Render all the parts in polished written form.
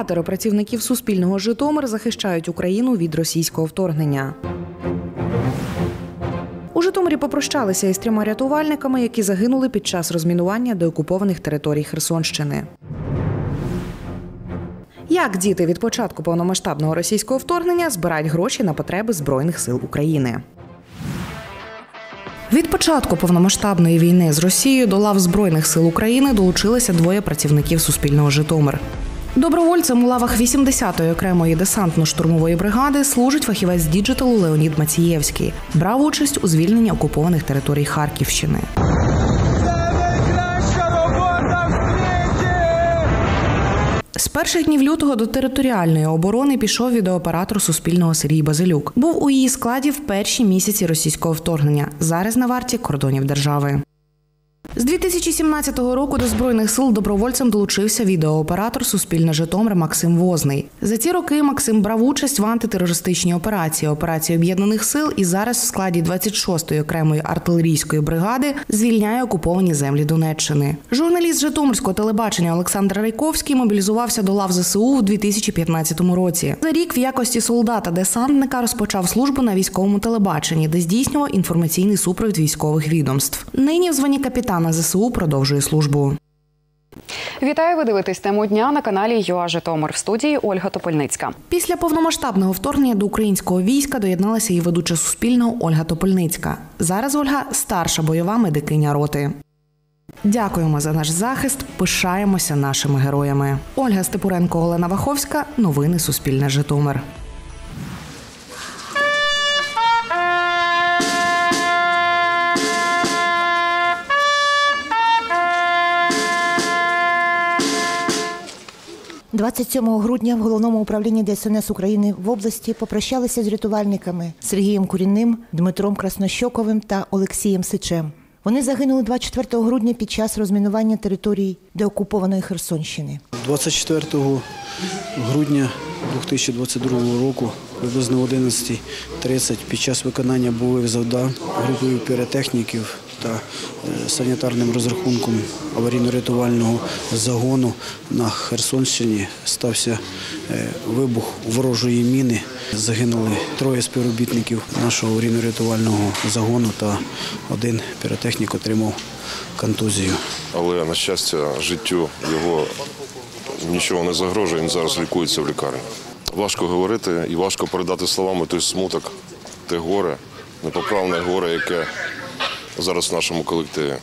5 працівників Суспільного Житомир захищають Україну від російського вторгнення. У Житомирі попрощалися із 3 рятувальниками, які загинули під час розмінування деокупованих територій Херсонщини. Як діти від початку повномасштабного російського вторгнення збирають гроші на потреби Збройних сил України? Від початку повномасштабної війни з Росією до лав Збройних сил України долучилися 2 працівників Суспільного Житомир. Добровольцем у лавах 80-ї окремої десантно-штурмової бригади служить фахівець діджиталу Леонід Мацієвський. Брав участь у звільненні окупованих територій Харківщини. З перших днів лютого до територіальної оборони пішов відеооператор Суспільного Сергій Базилюк. Був у її складі в перші місяці російського вторгнення. Зараз на варті кордонів держави. З 2017 року до Збройних сил добровольцем долучився відеооператор Суспільне Житомир Максим Возний. За ці роки Максим брав участь в антитерористичній операції Об'єднаних сил і зараз в складі 26-ї окремої артилерійської бригади звільняє окуповані землі Донеччини. Журналіст Житомирського телебачення Олександр Райковський мобілізувався до лав ЗСУ у 2015 році. За рік в якості солдата-десантника розпочав службу на військовому телебаченні, де здійснював інформаційний супровід військових відомств. Нині в званні капітана ЗСУ продовжує службу. Вітаю, ви дивитесь тему дня на каналі ЮА Житомир. В студії Ольга Топольницька. Після повномасштабного вторгнення до українського війська доєдналася і ведуча Суспільного Ольга Топольницька. Зараз Ольга – старша бойова медикиня роти. Дякуємо за наш захист, пишаємося нашими героями. Ольга Степуренко, Олена Ваховська. Новини Суспільне Житомир. – 27 грудня в Головному управлінні ДСНС України в області попрощалися з рятувальниками Сергієм Курінним, Дмитром Краснощоковим та Олексієм Сичем. Вони загинули 24 грудня під час розмінування територій деокупованої Херсонщини. 24 грудня 2022 року приблизно о 11:30 під час виконання бойових завдань групою піротехніків та санітарним розрахунком аварійно-рятувального загону на Херсонщині стався вибух ворожої міни. Загинули 3 співробітників нашого аварійно-рятувального загону та 1 піротехнік отримав контузію. Але, на щастя, життю його нічого не загрожує, він зараз лікується в лікарні. Важко говорити і важко передати словами той смуток, те горе, непоправне горе, яке зараз в нашому колективі.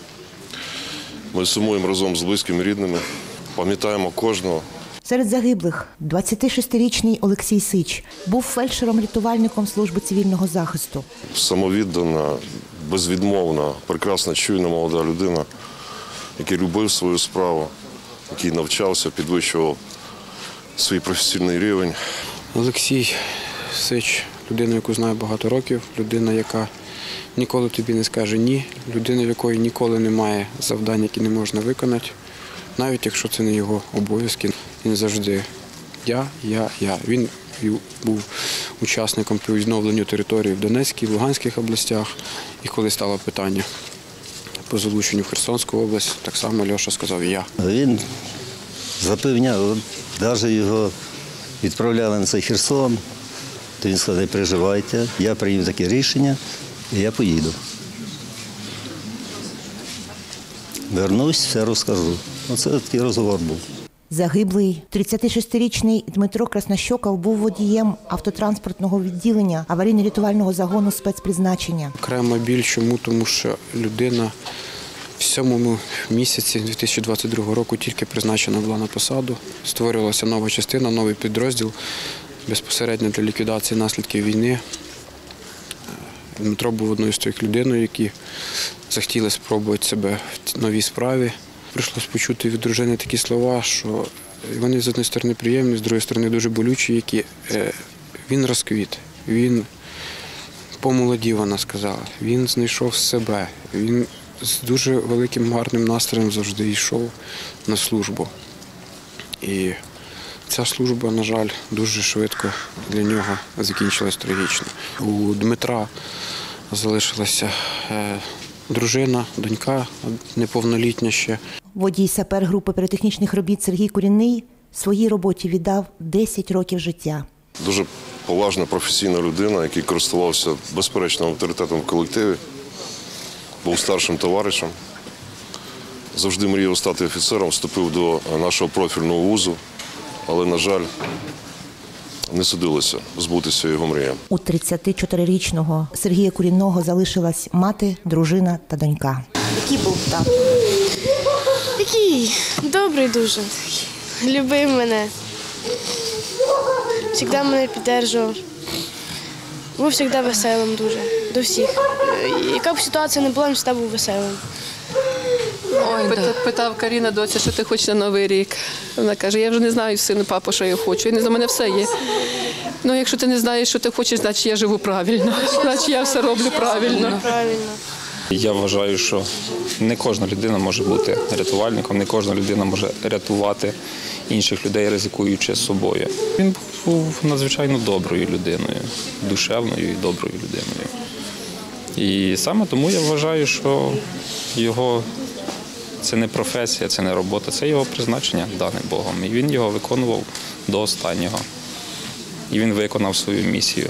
Ми сумуємо разом з близькими рідними, пам'ятаємо кожного. Серед загиблих 26-річний Олексій Сич був фельдшером-рятувальником служби цивільного захисту. Самовіддана, безвідмовна, прекрасна, чуйна молода людина, який любив свою справу, який навчався, підвищував свій професійний рівень. Олексій Сич – людина, яку знаю багато років, людина, яка ніколи тобі не скаже «ні», людина, в якої ніколи немає завдань, які не можна виконати, навіть якщо це не його обов'язки. Він завжди я. Він був учасником по відновленню території в Донецькій, Луганських областях. І коли стало питання по залученню в Херсонську область, так само Льоша сказав «я». Він запевняв, навіть його відправляли на цей Херсон, то він сказав, не переживайте, я прийняв таке рішення і я поїду. Вернусь, все розкажу. Оце такий розговор був. Загиблий 36-річний Дмитро Краснощоков був водієм автотранспортного відділення аварійно-рятувального загону спецпризначення. Окрема біль чому? Тому що людина в 7 місяці 2022 року тільки призначена була на посаду. Створювалася нова частина, новий підрозділ безпосередньо для ліквідації наслідків війни. Дмитро був одною з тих людей, які захотіли спробувати себе в новій справі. Прийшлося почути від дружини такі слова, що вони з однієї сторони приємні, з іншої сторони дуже болючі, які він розквіт, він помолодів, вона сказала, він знайшов себе, він з дуже великим гарним настроєм завжди йшов на службу. І ця служба, на жаль, дуже швидко для нього закінчилась трагічно. У Дмитра залишилася дружина, донька неповнолітня ще. Водій сапер групи піротехнічних робіт Сергій Курінний Своїй роботі віддав 10 років життя. Дуже поважна професійна людина, який користувався безперечним авторитетом в колективі, був старшим товаришем. Завжди мріяв стати офіцером, вступив до нашого профільного вузу, але, на жаль, не судилося збутися його мріям. У 34-річного Сергія Курінного залишилась мати, дружина та донька. Який був тато? Такий добрий дуже. Любив мене. Завжди мене підтримував. Був завжди веселим дуже. До всіх. Яка б ситуація не була, він завжди був веселим. Питав Каріна, доця, що ти хочеш на Новий рік. Вона каже, я вже не знаю, сину, папа, що я хочу. І за мене все є. Ну, якщо ти не знаєш, що ти хочеш, значить я живу правильно. Значить я все роблю правильно. Я вважаю, що не кожна людина може бути рятувальником, не кожна людина може рятувати інших людей, ризикуючи собою. Він був надзвичайно доброю людиною, душевною і доброю людиною. І саме тому я вважаю, що його це не професія, це не робота, це його призначення дане Богом. І він його виконував до останнього. І він виконав свою місію.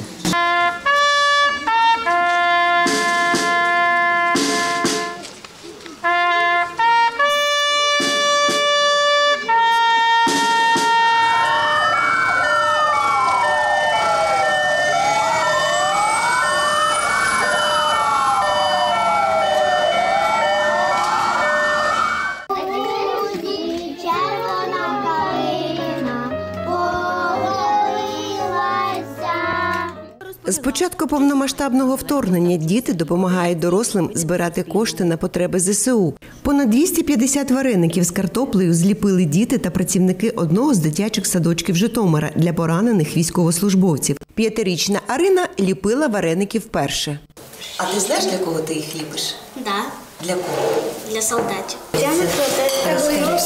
З початку повномасштабного вторгнення діти допомагають дорослим збирати кошти на потреби ЗСУ. Понад 250 вареників з картоплею зліпили діти та працівники одного з дитячих садочків Житомира для поранених військовослужбовців. 5-річна Арина ліпила вареники вперше. А ти знаєш, для кого ти їх ліпиш? Да. Для кого? Для солдатів. Я накладаю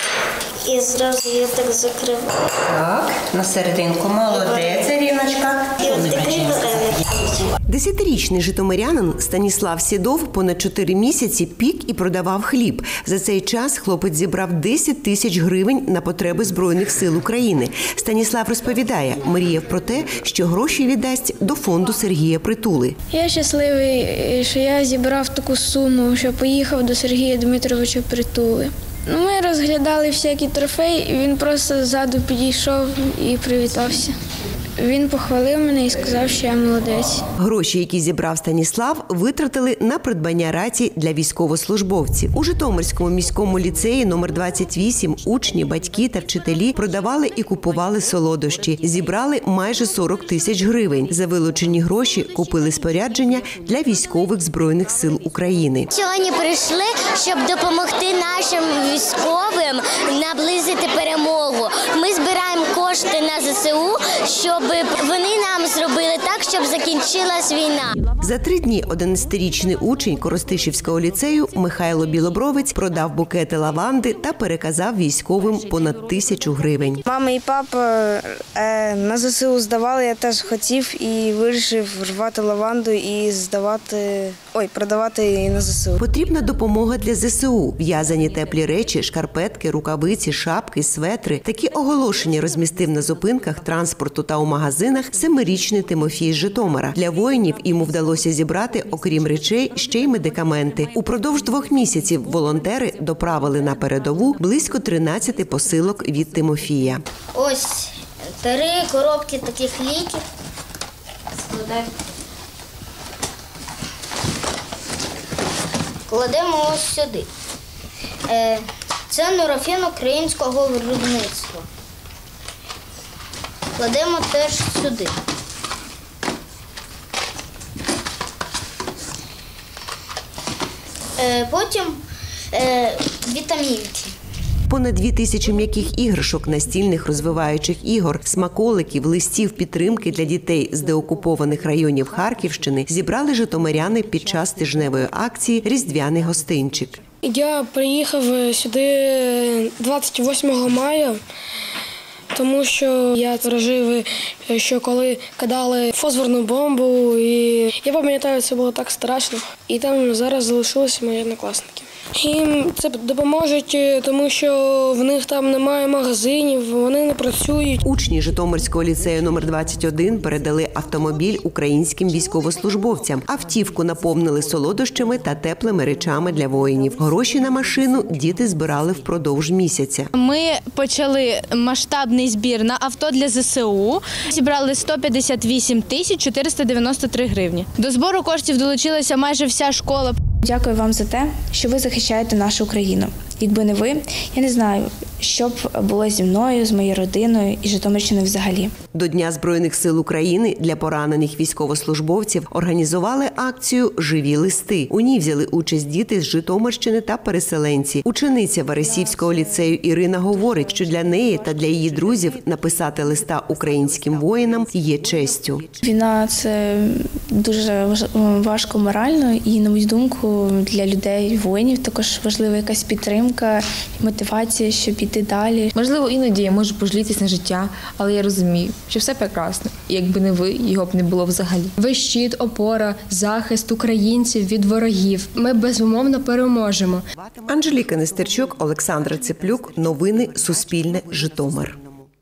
і зразу я так закриваю. Так, на серединку. Молодець, Аріночка. І ось такий вареник. 10-річний житомирянин Станіслав Сідов понад 4 місяці пік і продавав хліб. За цей час хлопець зібрав 10 тисяч гривень на потреби Збройних сил України. Станіслав розповідає, мріяв про те, що гроші віддасть до фонду Сергія Притули. Я щасливий, що я зібрав таку суму, що поїхав до Сергія Дмитровича Притули. Ми розглядали всякі трофеї, і він просто ззаду підійшов і привітався. Він похвалив мене і сказав, що я молодець. Гроші, які зібрав Станіслав, витратили на придбання рацій для військовослужбовців. У Житомирському міському ліцеї номер 28 учні, батьки та вчителі продавали і купували солодощі. Зібрали майже 40 тисяч гривень. За вилучені гроші купили спорядження для військових Збройних сил України. Сьогодні прийшли, щоб допомогти нашим військовим наблизити перемогу. Ми збираємо кошти на ЗСУ, щоб вони нам зробили так, щоб закінчилась війна. За 3 дні 11-річний учень Коростишівського ліцею Михайло Білобровець продав букети лаванди та переказав військовим понад 1000 гривень. Мама і папа на ЗСУ здавали, я теж хотів і вирішив рвати лаванду і продавати її на ЗСУ. Потрібна допомога для ЗСУ. В'язані теплі речі, шкарпетки, рукавиці, шапки, светри. Такі оголошення розмістив на зупинках транспорту та у магазинах 7-річний Тимофій з Житомира. Для воїнів йому вдалося зібрати, окрім речей, ще й медикаменти. Упродовж 2 місяців волонтери доправили на передову близько 13 посилок від Тимофія. Ось 3 коробки таких ліків. Кладемо ось сюди. Це нурофен українського виробництва. Кладемо теж сюди. Потім вітамінки. Понад 2000 м'яких іграшок, настільних розвиваючих ігор, смаколиків, листів підтримки для дітей з деокупованих районів Харківщини зібрали житомиряни під час тижневої акції «Різдвяний гостинчик». Я приїхав сюди 28 мая, тому що я пережив, що коли кидали фосфорну бомбу, і я пам'ятаю, це було так страшно. І там зараз залишилися мої однокласники. Їм це допоможе, тому що в них там немає магазинів, вони не працюють. Учні Житомирського ліцею номер 21 передали автомобіль українським військовослужбовцям. Автівку наповнили солодощами та теплими речами для воїнів. Гроші на машину діти збирали впродовж місяця. Ми почали масштабний збір на авто для ЗСУ. Зібрали 158 тисяч 493 гривні. До збору коштів долучилася майже вся школа. Дякую вам за те, що ви захищаєте нашу країну. Якби не ви, я не знаю, що б було зі мною, з моєю родиною і Житомирщиною взагалі. До Дня Збройних сил України для поранених військовослужбовців організували акцію «Живі листи». У ній взяли участь діти з Житомирщини та переселенці. Учениця Вересівського ліцею Ірина говорить, що для неї та для її друзів написати листа українським воїнам є честю. Війна – це дуже важко морально і, на мою думку, для людей, воїнів також важлива якась підтримка, мотивація, щоб іти далі. Можливо, іноді я можу пожалітись на життя, але я розумію, що все прекрасно. І якби не ви, його б не було взагалі. Ви щит, опора, захист українців від ворогів. Ми безумовно переможемо. Анжеліка Нестерчук, Олександра Цеплюк. Новини Суспільне. Житомир.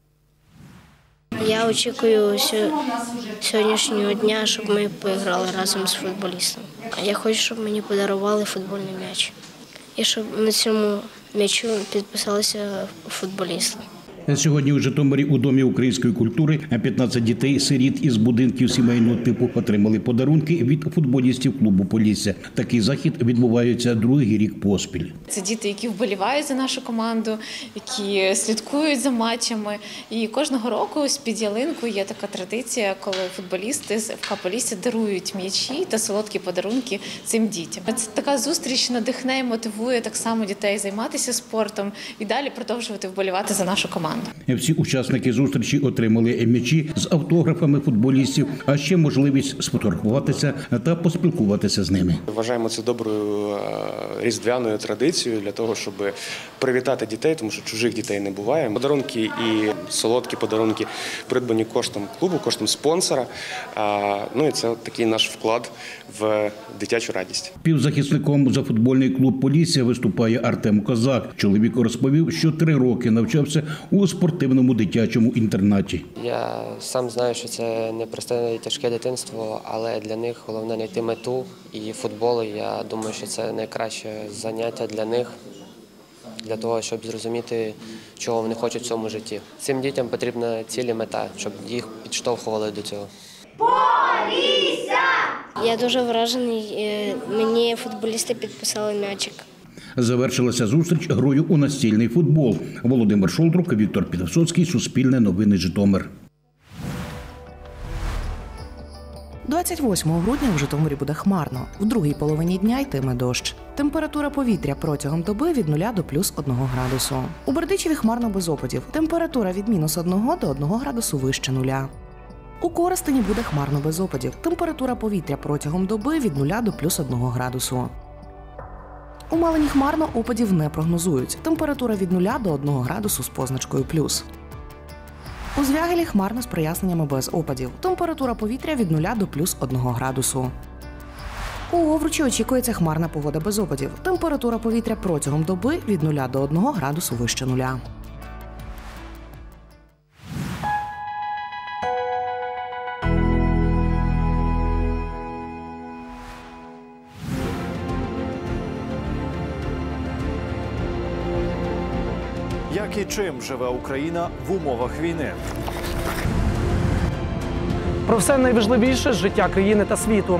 Я очікую сьогоднішнього дня, щоб ми поіграли разом з футболістом. Я хочу, щоб мені подарували футбольний м'яч. І щоб на цьому м'ячу підписалися футболісти. Сьогодні у Житомирі у Домі української культури 15 дітей-сиріт із будинків сімейного типу отримали подарунки від футболістів клубу «Полісся». Такий захід відбувається другий рік поспіль. Це діти, які вболівають за нашу команду, які слідкують за матчами. І кожного року з-під ялинку є така традиція, коли футболісти з ФК «Полісся» дарують м'ячі та солодкі подарунки цим дітям. Це така зустріч надихне і мотивує так само дітей займатися спортом і далі продовжувати вболівати за нашу команду. Всі учасники зустрічі отримали м'ячі з автографами футболістів, а ще можливість сфотографуватися та поспілкуватися з ними. Вважаємо це доброю різдвяною традицією для того, щоб привітати дітей, тому що чужих дітей не буває. Подарунки і солодкі подарунки придбані коштом клубу, коштом спонсора. Ну і це такий наш вклад в дитячу радість. Співзахисником за футбольний клуб «Полісся» виступає Артем Козак. Чоловік розповів, що 3 роки навчався у спортивному дитячому інтернаті. Я сам знаю, що це непросте і тяжке дитинство, але для них головне знайти мету. І футбол, я думаю, що це найкраще заняття для них, для того, щоб зрозуміти, чого вони хочуть в цьому житті. Цим дітям потрібна ціль і мета, щоб їх підштовхували до цього. Полісся! Я дуже вражений. Мені футболісти підписали м'ячик. Завершилася зустріч грою у настільний футбол. Володимир Шолдрук, Віктор Підвисоцький, Суспільне новини, Житомир. 28 грудня в Житомирі буде хмарно. В другій половині дня йтиме дощ. Температура повітря протягом доби від 0 до плюс 1 градусу. У Бердичеві хмарно без опадів. Температура від мінус 1 до 1 градусу вище 0. У Коростені буде хмарно без опадів. Температура повітря протягом доби від 0 до плюс 1 градусу. У Малині хмарно, опадів не прогнозують. Температура від 0 до 1 градусу з позначкою плюс. У Звягелі хмарно з проясненнями без опадів. Температура повітря від 0 до плюс 1 градусу. У Овручі очікується хмарна погода без опадів. Температура повітря протягом доби від 0 до 1 градусу вище 0. Як і чим живе Україна в умовах війни? Про все найважливіше з життя країни та світу.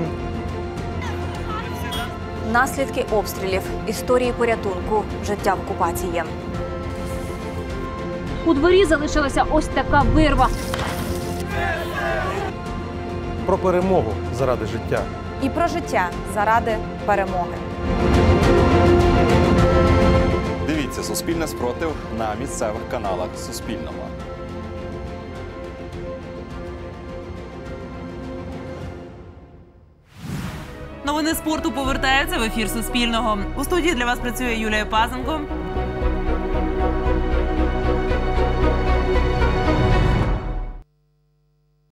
Наслідки обстрілів, історії порятунку, життя в окупації. У дворі залишилася ось така вирва. Про перемогу заради життя. І про життя заради перемоги. Дивіться «Суспільне спротив» на місцевих каналах Суспільного. Новини спорту повертаються в ефір Суспільного. У студії для вас працює Юлія Пазенко.